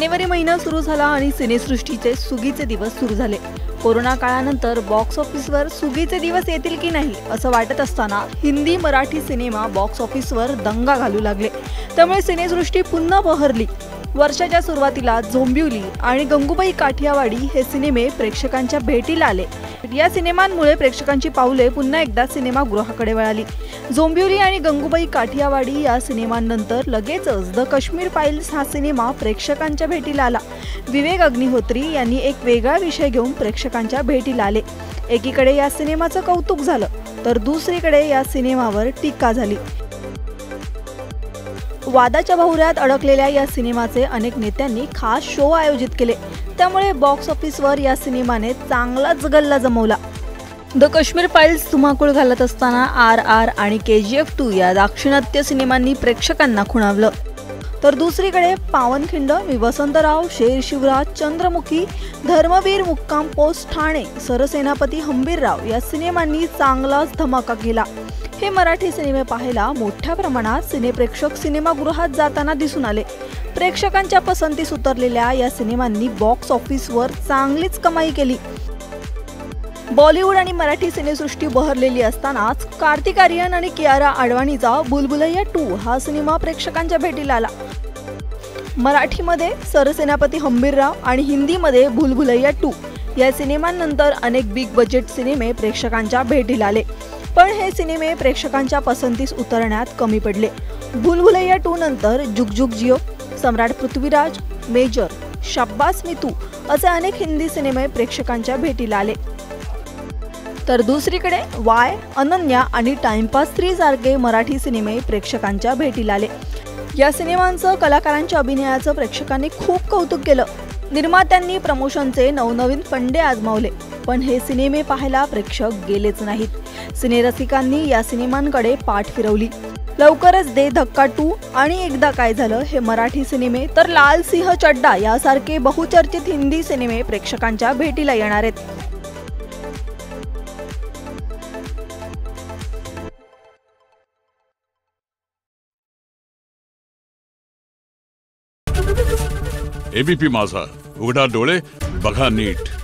जानेवारी महिना सुरू झाला आणि सिनेसृष्टीचे सुगीचे दिवस सुरू झाले। कोरोना काळानंतर बॉक्स ऑफिसवर सुगीचे दिवस येतील की नाही असं वाटत असताना हिंदी मराठी सिनेमा बॉक्स ऑफिसवर दंगा घालू लागले। त्यामुळे सिनेसृष्टी पुन्हा बहरली। वर्षाच्या सुरुवातीला झोंबिवली आणि गंगूबाई काठियावाडी हे सिनेमे प्रेक्षकांच्या भेटीला आले। या सिनेमांमुळे प्रेक्षकांची पाऊले पुन्हा एकदा सिनेमागृहाकडे वळाली। झोंबिवली आणि गंगूबाई काठियावाडी या सिनेमांनंतर लगेचच द काश्मीर फाइल्स हा सिनेमा प्रेक्षकांच्या भेटीला आला। विवेक अग्निहोत्री यांनी एक वेगळा विषय घेऊन प्रेक्षकांच्या भेटीला आले। एकीकडे या सिनेमाचं कौतुक झालं तर दुसरीकडे या सिनेमावर टीका झाली। वादाच्या भोवऱ्यात अडकलेल्या या सिनेमाचे अनेक नेत्यांनी खास शो आयोजित केले। त्यामुळे बॉक्स ऑफिसवर या सिनेमाने चांगलाच गल्ला जमवला। द काश्मीर फाइल्स धुमाकूळ घालत असताना RR आणि KGF 2 या दाक्षिणात्य सिनेमांनी प्रेक्षकांना खुणावलं। तर दुसरीकडे पावनखिंड, मी वसंतराव, शेर शिवराज, चंद्रमुखी, धर्मवीर, मुक्काम पोस्ट ठाणे, सरसेनापती हंबीरराव या सिनेमांनी चांगलाच धमाका केला। हे मराठी सिनेमे पाहायला मोठ्या प्रमाणात सिनेप्रेक्षक सिनेमागृहात जाताना दिसून आले। प्रेक्षकांच्या पसंतीस उतरलेल्या या सिनेमांनी बॉक्स ऑफिसवर चांगलीच कमाई केली। बॉलिवूड आणि मराठी सिनेसृष्टी बहरलेली असतानाच कार्तिक आर्यन आणि कियारा आडवाणीचा बुलबुलैया 2 हा सिनेमा प्रेक्षकांच्या भेटीला आला। मराठीमध्ये सरसेनापती हंबीरराव आणि हिंदीमध्ये बुलबुलैया 2 या सिनेमांनंतर अनेक बिग बजेट सिनेमे प्रेक्षकांच्या भेटीला आले। पण हे सिनेमे प्रेक्षकांच्या पसंतीस उतरण्यात कमी पडले। बुलबुलैया 2 नंतर जुग जुग जियो, सम्राट पृथ्वीराज, मेजर, शाब्बास मी तू असे अनेक हिंदी सिनेमे प्रेक्षकांच्या भेटीला आले। तर दुसरीकडे वाय, अनन्या आणि टाइमपास 3 सारखे मराठी सिनेमे प्रेक्षकांच्या भेटीला आले। या सिनेमांचं कलाकारांच्या अभिनयाचं प्रेक्षकांनी खूप कौतुक केलं। निर्मात्यांनी प्रमोशनचे नवनवीन फंडे आजमावले, पण हे सिनेमे पाहायला प्रेक्षक गेलेच नाहीत। सिनेरसिकांनी या सिनेमांकडे पाठ फिरवली। लवकरच दे धक्का 2 आणि एकदा काय झालं हे मराठी सिनेमे, तर लाल सिंह चड्डा यासारखे बहुचर्चित हिंदी सिनेमे प्रेक्षकांच्या भेटीला येणार आहेत। ABP माझा, उघडा डोळे बघा नीट।